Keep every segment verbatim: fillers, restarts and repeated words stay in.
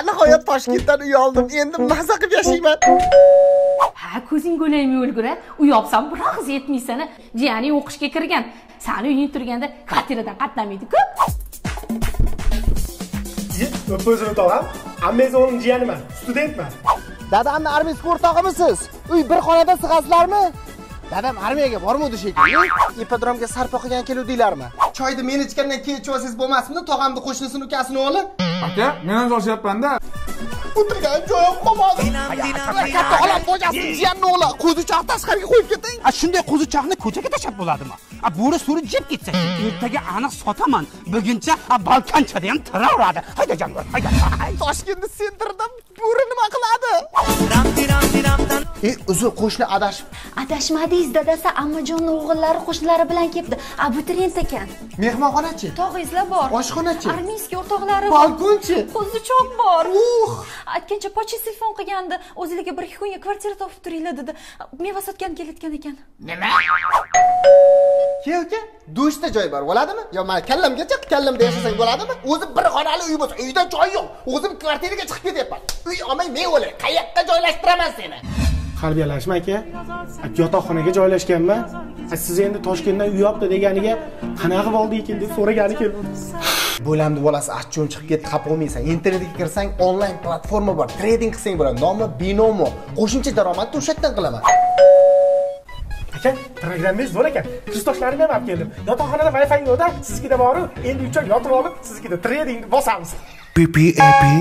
nihoyat Toshkentdan uy oldim. Endi maza qilib yashayman. Ha, ko'zing go'laymi o'lgura? Uy olsam biroq yetmaysan. Jiyaning o'qishga kirgan. Sani uying turganda kvartiradan qatnamaydi-ku. O'zini tog'am, ammangiz o'g'lim jiyaniman, studentman. Dadamni armiyaga o'rtog'imisiz? Uy bir xonada sig'asizlarmi? Dadam armiyaga bormadi shekilli. Ipodromga sarpo qilgan keluvdinglarmi? Choyni men ichgandan keyin ichasiz bo'lmasmidi? Tog'amni qo'shnisini ukasini o'g'li. Aka, men ham yoshyapman-da. O'tirgan joyim qolmadi. Katta xolam bo'jasi jiyanni o'g'li. Qo'zichoq tashqariga qo'yib keting. A shunday qo'zichoqni ko'chaga tashlab bo'ladimi? A bo'ri suri jeb ketsa, ertaga aniq sotaman. Buguncha Balkanchada ham tiraveradi. Hayda jangoy, hayda. Toshkentni sentrida bo'ri nima qiladi? E, uzr qo'shni adashib. Adashmadingiz, dadasi Ammajonning o'g'illari qo'shnilari bilan kelibdi. Abituriyent ekan. Mehmonxonachi? Tog'izlar bor. Oshxonachi? Armiyskiy o'rtoqlari bor. Balkonchi? Qo'zichoq bor. Uh! Aytgancha pochta telefon qilgandi. O'ziliga bir kunga kvartira topib turinglar dedi. Meva sotgan kelayotgan ekan. Nima? Kelka, do'shda joy bor, bo'ladimi? Yo, men kallamgacha kallamda yashasang bo'ladimi? O'zi bir xonali uy bo'lsa, uyda joy yo'q. O'zim kvartiraga chiqib ketyapman. Uy olmay men o'lay. Qayoqqa joylashtiraman seni? Qalbiyalashma aka. Yotoqxonaga joylashganman. Siz endi Toshkentdan uy olibdi deganiga qanaqa bo'ldi ekan deb so'ragani keldim. Bo'lamdi bolasi, achchon chiqib ketdi, xafa bo'lmaysan. Internetga kirsang, onlayn platforma bor. Trading qilsang bo'ladi. Nomi Binomo. Qo'shimcha daromadni o'sha yerdan qilaman. Aka, programmangiz zo'r ekan. Kursdoshlarimni ham olib keldim. Yotoqxonada Wi-Fi yo'qda, siznikida bor-ku. Endi uch oy yotib olib, siznikida tradingni bosamiz. P P A P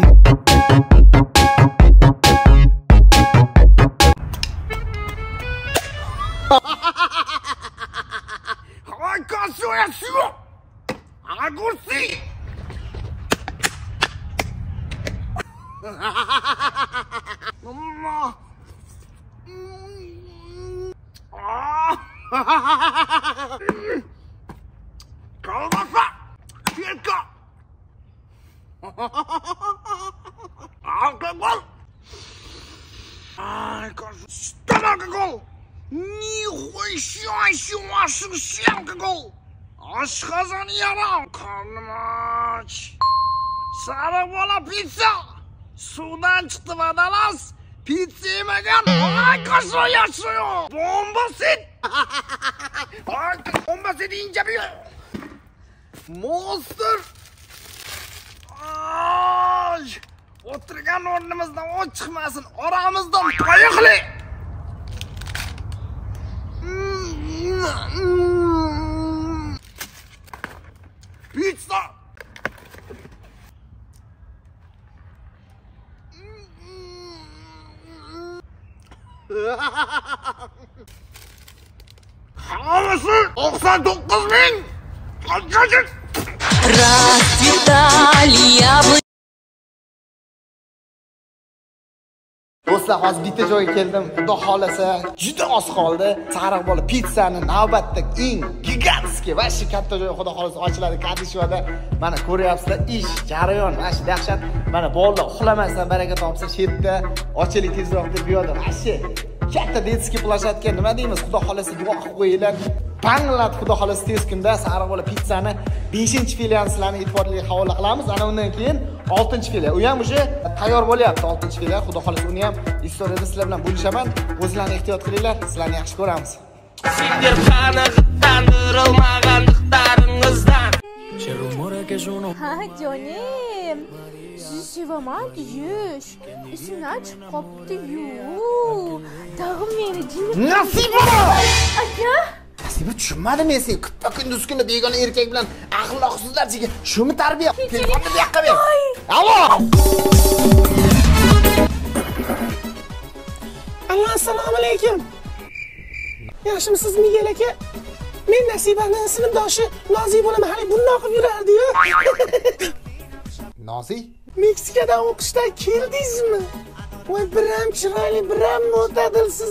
Ay, caso é sua! Agora sim! Mamma! Kalmasa! Cirka! Alkohol! Ay, caso! Stomacal! Нихуя себе шишенка гол! Ашхазан ярам! Karnım aç! Sarı bola pizza! Sudan çıktı vadalas! Pizza yemeyen ay kaşo yaşıyor! Bomba set! Ay bomba set ince bir... Monster! Ay! Oturgan o'rnimizdan o çıkmasın! Aramızdan qayıqli! Pizza! Havası doksan dokuz bin! Kaçacık! Расцветали яблони. Do'stlar, hozir bitta joyga keldim. Xudo xolasa, juda oz qoldi. Sariq bola pizzani navbatdagi eng gigantskiy va shu katta joy xudo xolasa ochiladi Kadishvada. Mana ko'ryapsizlar, ish jarayon, mana shu dahshat. Mana bolalar uxlamasdan baraka topsa, shu yerda ochilik tezroq deb yo'lda. Mana shu katta detskiy plashatka, nima deymiz? Xudo xolasa duo qilib qo'yinglar. Panglat xudo xolasa tez kunda sariq bola pizzani beshinchi filialni sizlarning e'tiboringizga havola qilamiz. Ana undan keyin oltinchi filial. U ham o'sha tayyor bo'lyapti oltinchi filial. Xudo xolasa uni ham istoriyada sizlar bilan bo'lishaman. O'zlaringiz ehtiyot qilinglar. Sizlarni yaxshi ko'ramiz. Sizlar qanaqadandirolmaganliklaringizdan. Ha, jonim. Sevaman yush. Isimdan chiqib qopti-yu. Tag'im meni jinim. Nasiba! Aka? Nasiba, tushunmadim men seni. Kutpa kunduz kuni begona erkak bilan axloqsizlarchiga shumi tarbiya? Telefonni bu yoqqa ber. Alo! Assalomu alaykum. Yaxshimisiz Miguel aka? Men Nasibaning sinfdoshi Nozi bo'laman. Hali bundoq qilib yurardi-yu. Nozi? Meksikadan o'qishdan keldingizmi? Voy, biram chiroyli, biram mo'tadilsiz.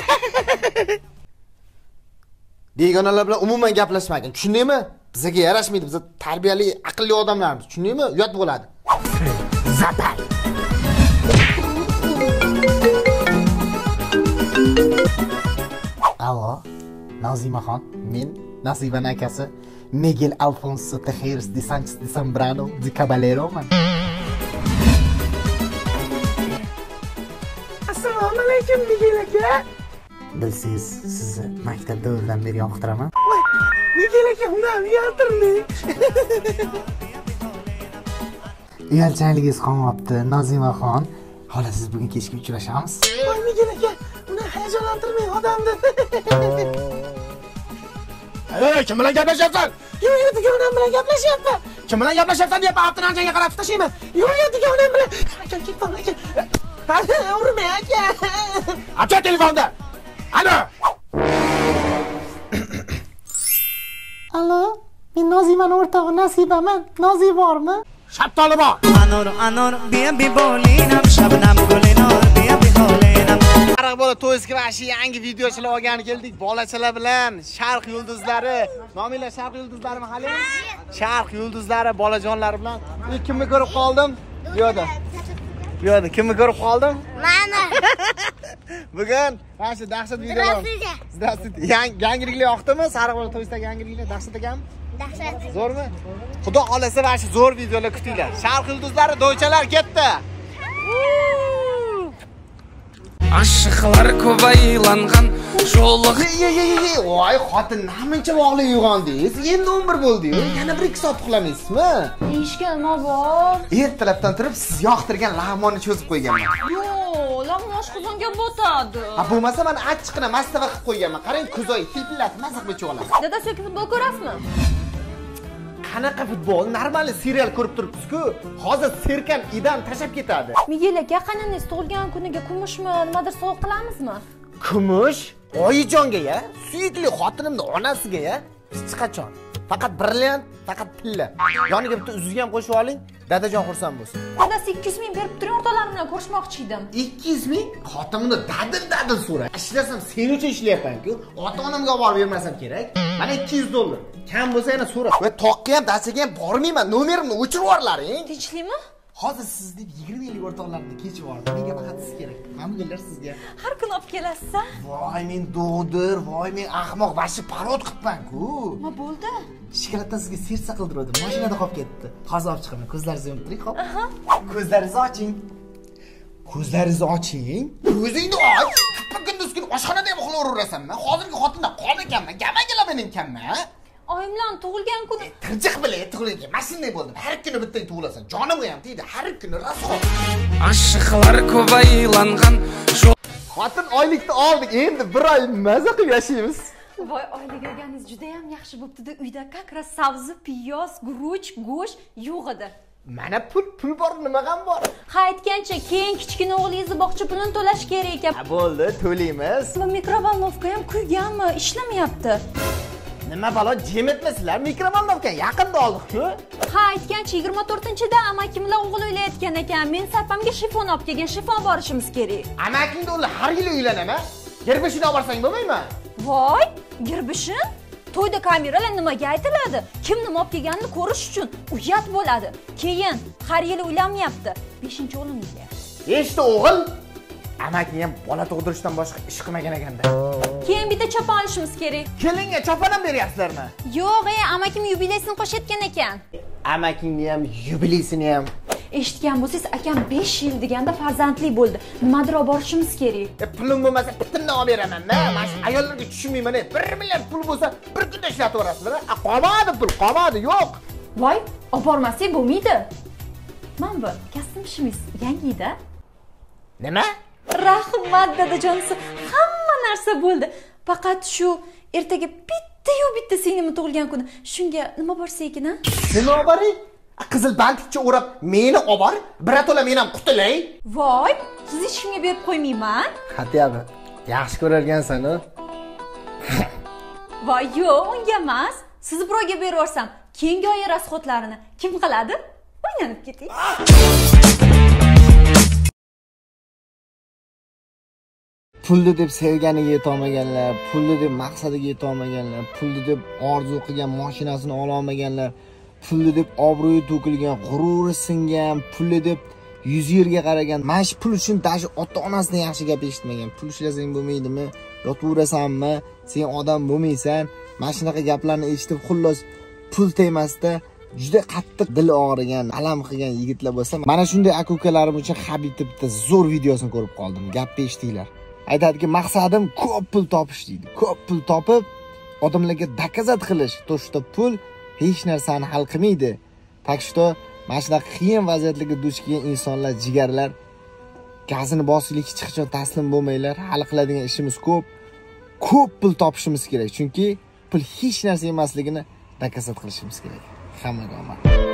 Begonalar bilan umuman gaplashmagin. Tushundingmi? Bizga yarashmaydi. Biz tarbiyali, aqlli odamlarmiz. Tushundingmi? Uyat bo'ladi. Zapal. Alo, Nozimaxon. Men Nasibaning akasi Miguel Alfonso Tejeros de Sánchez de Zambrano de Caballero man. kim Miguel aka? Bilsangiz, sizni maktabda o'zdan beri yoqtiraman. Miguel aka, undan uyaltirni. Uyalchaligingiz qolmabdi, Nozimaxon. Xola, siz bugun kechga uchrashamiz. Voy Miguel aka, uni hayajonlantirmang odamni. Ey, kim bilan gaplashyapsan? Yo'q, yo'q, dugonam bilan gaplashyapman. Kim bilan gaplashyapsan deb otini anchaga qarab tashlayman. Yo'q, yo'q, dugonam bilan. Aka, ketmang aka. Hadi, urma aka. Acha telefonda. Alo. Alo, men Nozimaning o'rtog'i Nasibaman. Nozi bormi? Shaftoli bor. Anor anor baby bolinam shabnam gulinor baby bolinam. Qaraq bola to'yga vashi yangi videochilar olgani keldik. Bolachalar bilan Sharq yulduzlari. Nominglar Sharq yulduzlarimi hali? Sharq yulduzlari bolajonlar bilan kimni ko'rib qoldim? Bu yerda. Bu yerda kimni ko'rib qoldim? Mani. Bugun mana shu dahshat videolar. Здравствуйте. Yangiliklar yoqdimi? Sariq bola to'yidagi yangiliklar dahshat ekanmi? Dahshat. Zo'rmi? Xudo xolasa mana shu zo'r videolar kutinglar. Sharq yulduzlari do'ychalar ketdi. Aşıqlar ko'baylangan sho'liq. Voy, xotin namuncha bog'li uyg'ondingiz? Endi o'n bir bo'ldi-yu. Yana bir ikki soat uxlamaysizmi? Ishga nima bor? Ertalabdan turib siz yoqtirgan lag'monni cho'zib qo'yganman. Yo'q, lag'mon oshqozonga botadi. Ha, bo'lmasa men achchiqni mastava qilib qo'yganman. Qarang, ko'zoy hillat, mazza qilib cho'g'iladi. Dada, sen futbol ko'rasizmi? Qanaqa futbol? Normal serial ko'rib turibsiz-ku. Hozir Serkan idan tashab ketadi. Miguel aka, qaningiz tug'ilgan kuniga kumushmi, nimadir sovg'a qilamizmi? Kumush? Oyijonga-ya, suyukli xotinimning onasiga-ya, hech qachon. Faqat brilliant, faqat tilla. Yoniga bitta uzgan qo'shib oling, dadajon xursand bo'lsin. Dadasi ikki yuz ming berib turing, o'rtoqlarim bilan ko'rishmoqchi edim. ikki yuz ming? Xotinimni dadil-dadil so'ra. Ishlasam sen uchun ishlayapman-ku. Ota-onamga olib borib bermasam kerak. Mana ikki yuz dollar. Kam bo'lsa yana so'ra. Va toqqa ham, dachaga ham bormayman. Nomerimni o'chirib yuborlaring. Tinchlikmi? Hozir siz deb yigirma yillik o'rtoqlarni kechib yubordim. Menga faqat siz kerak. Hamma gullar sizga. Har kuni olib kelasiz-a? Voy, men do'g'dir, voy, men ahmoq, bashi parod qilibman-ku. Nima bo'ldi? Shikolatdan sizga sersa qildirdim. Mashinada qolib ketdi. Hozir olib chiqaman. Ko'zlaringizni yumib turing, xo'p? Aha. Ko'zlaringizni oching. Ko'zlaringizni oching. Ko'zingni och. Kunduz kuni oshxonada ham uxlayverasanmi? Hozirgi xotindan qon ekanman. Gamagilar men ekanman. Oyim bilan tug'ilgan kuni tirjiq bilan tug'ilgan. Mashinada bo'ldim. Har kuni bitta tug'ilasan. Jonimga ham tegdi. Har kuni rasxo. Aşıqlar ko'baylangan Xotin oylikni oldik. Endi bir oy maza qilib yashaymiz. voy, oylik olganingiz juda ham yaxshi bo'pti-da. Uyda kakra, sabzi, piyoz, guruch, go'sht yo'q edi. Mana pul, pul bor, nima ham bor. Ha, aytgancha, keyin kichkina o'g'lingizni bog'cha pulini to'lash kerak ekan. Ha, bo'ldi, to'laymiz. Bu mikrovalnovka ham kuyganmi? Ishlamayapti. Nima balo, jem etmasizlar? Mikrovalnovka yaqinda oldik-ku. Ha, aytgancha yigirma to'rtinchida amakim bilan o'g'il uylayotgan ekan. Men sapamga shifon olib kelgan, shifon borishimiz kerak. Amakingda ular har yil uylanaman. Gerbishini olib borsang bo'lmaymi? Voy, girbishin? To'yda kameralar nimaga aytiladi? Kim nima olib kelganini ko'rish uchun uyat bo'ladi. Keyin har yili uylanmayapti. beshinchi o'g'lim uylayapti. Beshta o'g'il? Amaking ham bola tug'dirishdan boshqa ish qilmagan ekanda. Keyin bitta chopon olishimiz kerak. Kelinga chopon ham beryapsizlarmi? Yo'q, ey, amakim yubileysini qo'shayotgan ekan. Amakingni ham, yubileysini ham. Eshitgan bo'lsangiz, akam besh yil deganda farzandli bo'ldi. Nimadir olib borishimiz kerak. E, pulim bo'lmasa bitimdan olib beraman-da. Mana shu ayollarga tushunmayman. bir milliard pul bo'lsa, bir kunda ishlatib yuborasizlar. A, qolmadi pul, qolmadi, yo'q. Voy, olib bormasak bo'lmaydi. Mana bu kostyum shimingiz yangi-da. Nima? Rahmat dadajonisi, hamma narsa bo'ldi. Faqat shu ertaga bitta-yu bitta singlimi tug'ilgan kuni. Shunga nima borsa ekan, ha? Nima boring? Qizil bantikcha o'rab meni olib bor, birato'la men ham qutulay. Voy, siz hech kimga berib qo'ymayman. Xatiyami? Yaxshi ko'rarkansan-ku. Voy, yo'q, unga emas. Siz birovga beraversam, keyingi oy rasxodlarini kim qiladi? O'ynanib keting. Pulni deb sevganiga yeta olmaganlar, pulni deb maqsadiga yeta olmaganlar, pulni deb orzu qilgan mashinasini ola olmaganlar, pulni deb obro'yi to'kilgan, g'ururi singan, pulni deb yuz yilga qaragan, mana shu pul uchun dashi ota-onasidan yaxshi gap eshitmagan. Pul ishlasang bo'lmaydimi? Yotaverasanmi? Sen odam bo'lmaysan. Mana shunaqa gaplarni eshitib, xullas pul tegmasda juda qattiq dil og'rigan, alam qilgan yigitlar bo'lsa, mana shunday aka-ukalarim uchun Habibning bitta zo'r videosini ko'rib qoldim. Gapni eshitinglar. aytadiki, maqsadim ko'p pul topish deydi. Ko'p pul topib, odamlarga dokazat qilish. To что pul hech narsani hal qilmaydi. Tak что mana shunaqa qiyin vaziyatlarga duch kelgan insonlar, jigarlar, gazini bosishlik hech qachon taslim bo'lmanglar. Hal qiladigan ishimiz ko'p. Ko'p pul topishimiz kerak. Chunki pul hech narsa emasligini dokazat qilishimiz kerak. Hammaga omad.